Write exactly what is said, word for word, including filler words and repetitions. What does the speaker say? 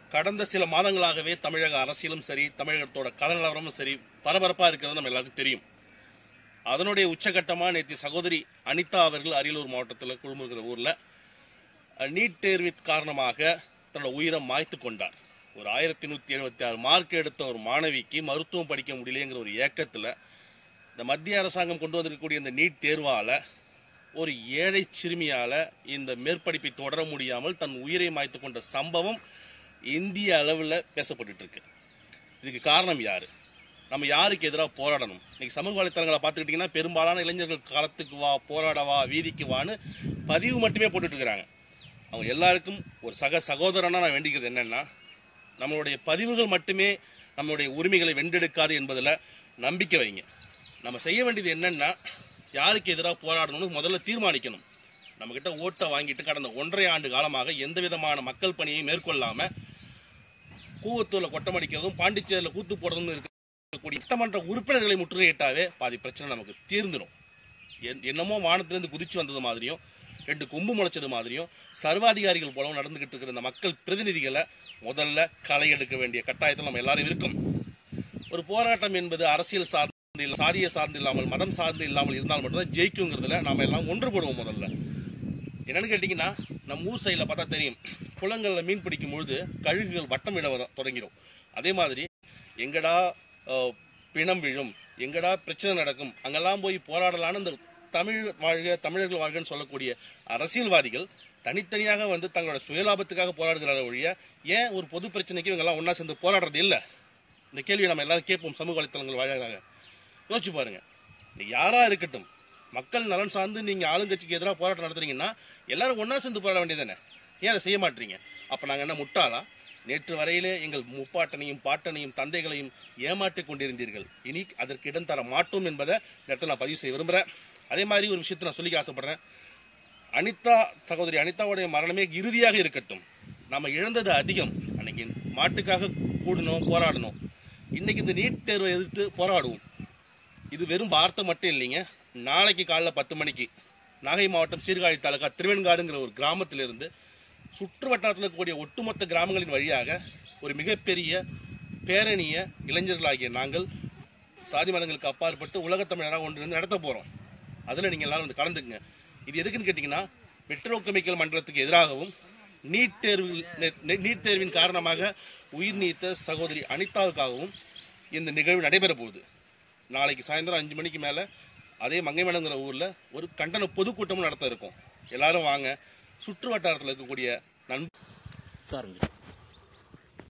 கடந்த சில மாதங்களாகவே தமிழக அரசியலும் சரி, தமிழகத்தோட கள நிலவரமும் சரி பரபரப்பா இருக்கிறது நம்ம எல்லாருக்கும் தெரியும். அதனுடைய உச்சகட்டமா நேற்று சகோதரி அனிதா அவர்கள் அரியலூர் மாவட்டத்தில் குழுமுறுகிற ஊர்ல நீட் தேர்வின் காரணமாக தன்னோட உயிரை மாய்த்து கொண்டார். ஒரு ஆயிரத்தி நூத்தி எழுபத்தி ஆறு மார்க் எடுத்த ஒரு மாணவிக்கு மருத்துவம் படிக்க முடியலங்கிற ஒரு ஏக்கத்துல இந்த மத்திய அரசாங்கம் கொண்டு வந்திருக்கக்கூடிய இந்த நீட் தேர்வால ஒரு ஏழை சிறுமியால இந்த மேற்படிப்பை தொடர முடியாமல் தன் உயிரை மாய்த்து கொண்ட சம்பவம் இந்திய அளவில் பேசப்பட்டு இருக்கு. இதுக்கு காரணம் யாரு? நம்ம யாருக்கு எதிராக போராடணும்? இன்னைக்கு சமூக வலைத்தளங்களை பார்த்துக்கிட்டீங்கன்னா பெரும்பாலான இளைஞர்கள் காலத்துக்கு வா, போராடவா, வீதிக்கு வான்னு பதிவு மட்டுமே போட்டுட்டு இருக்கிறாங்க. அவங்க எல்லாருக்கும் ஒரு சக சகோதரனா நான் வேண்டிக்கிறது என்னன்னா, நம்மளுடைய பதிவுகள் மட்டுமே நம்மளுடைய உரிமைகளை வென்றெடுக்காது என்பதில் நம்பிக்கை வைங்க. நம்ம செய்ய வேண்டியது என்னன்னா, யாருக்கு எதிராக போராடணும்னு முதல்ல தீர்மானிக்கணும். நம்ம கிட்ட ஓட்டை வாங்கிட்டு கடந்த ஒன்றரை ஆண்டு காலமாக எந்த விதமான மக்கள் பணியை மேற்கொள்ளாம கூவத்தூர்ல கொட்டமடிக்கிறதும் பாண்டிச்சேரியில் கூத்து போடுறதும் இருக்கக்கூடிய சட்டமன்ற உறுப்பினர்களை முற்றுகையிட்டாவே பாதி பிரச்சனை நமக்கு தீர்ந்துடும். என்னமோ வானத்திலிருந்து குதிச்சு வந்தது மாதிரியும் ரெண்டு கொம்பு முளைச்சது மாதிரியும் சர்வாதிகாரிகள் போலவும் நடந்துகிட்டு இருக்கிற இந்த மக்கள் பிரதிநிதிகளை முதல்ல களை எடுக்க வேண்டிய கட்டாயத்தில் நம்ம எல்லாரும் இருக்கும். ஒரு போராட்டம் என்பது அரசியல் சார்ந்து, சாதிய சார்ந்து இல்லாமல், மதம் சார்ந்து இல்லாமல் இருந்தால் மட்டும்தான் ஜெயிக்குங்கிறதுல நாம எல்லாம் ஒன்றுபடுவோம். முதல்ல என்னன்னு கேட்டீங்கன்னா, நம்ம ஊர் சைடில் பார்த்தா தெரியும், குளங்கள்ல மீன் பிடிக்கும் பொழுது கழுகுகள் வட்டம் விட தொடங்கிடும். அதே மாதிரி எங்கடா பிணம் விழும், எங்கடா பிரச்சனை நடக்கும், அங்கெல்லாம் போய் போராடலான்னு இந்த தமிழ் வாழ்க, தமிழர்கள் வாழ்கன்னு சொல்லக்கூடிய அரசியல்வாதிகள் தனித்தனியாக வந்து தங்களோட சுயலாபத்துக்காக போராடுகிற ஒழிய ஏன் ஒரு பொது பிரச்சனைக்கு இவங்கெல்லாம் ஒன்னா சேர்ந்து போராடுறது இல்லை? இந்த கேள்வியை நம்ம எல்லாரும் கேட்போம். சமூக வலைத்தளங்கள் வாயிலாக யோசிச்சு பாருங்க. யாரா இருக்கட்டும், மக்கள் நலன் சார்ந்து நீங்க ஆளுங்கட்சிக்கு எதிராக போராட்டம் நடத்துறீங்கன்னா எல்லாரும் ஒன்னா சேர்ந்து போராட வேண்டியதானே? ஏன் அதை செய்ய மாட்டீங்க? அப்ப நாங்க என்ன முட்டாளா? நேற்று வரையிலே எங்கள் முப்பாட்டனையும் பாட்டனையும் தந்தைகளையும் ஏமாற்றிக் கொண்டிருந்தீர்கள். இனி அதற்கு இடம் தர மாட்டோம் என்பதை நேரத்தில் நான் பதிவு செய்ய விரும்புகிறேன். அதே மாதிரி ஒரு விஷயத்தை நான் சொல்லிக்க ஆசைப்படுறேன். அனிதா சகோதரி அனிதாவுடைய மரணமே இறுதியாக இருக்கட்டும். நம்ம இழந்தது அதிகம். அன்னைக்கு மாட்டுக்காக கூடணும், போராடணும். இன்னைக்கு இந்த நீட் தேர்வை எதிர்த்து போராடுவோம். இது வெறும் வார்த்தை மட்டும் இல்லைங்க. நாளைக்கு காலைல பத்து மணிக்கு நாகை மாவட்டம் சீர்காழி தாலுகா திருவெண்காடுங்கிற ஒரு கிராமத்திலிருந்து சுற்று வட்டாரத்தில் இருக்கக்கூடிய ஒட்டுமொத்த கிராமங்களின் வழியாக ஒரு மிகப்பெரிய பேரணிய இளைஞர்களாகிய நாங்கள் சாதி மதங்களுக்கு அப்பாற்பட்டு உலகத்தமிழராக ஒன்றிருந்து நடத்த போறோம். அதுல நீங்க எல்லாரும் வந்து கலந்துக்குங்க. இது எதுக்குன்னு கேட்டீங்கன்னா, பெட்ரோகெமிக்கல் மண்டலத்துக்கு எதிராகவும் நீட் தேர்வில் நீட் தேர்வின் காரணமாக உயிர் நீத்த சகோதரி அனிதாவுக்காகவும் இந்த நிகழ்வு நடைபெற போகுது. நாளைக்கு சாயந்தரம் அஞ்சு மணிக்கு மேல அதே மங்கைமலங்கிற ஊர்ல ஒரு கண்டன பொதுக்கூட்டமும் நடத்த இருக்கும். எல்லாரும் வாங்க. சுற்று வட்டாரத்தில் இருக்கக்கூடிய நண்பர்கள்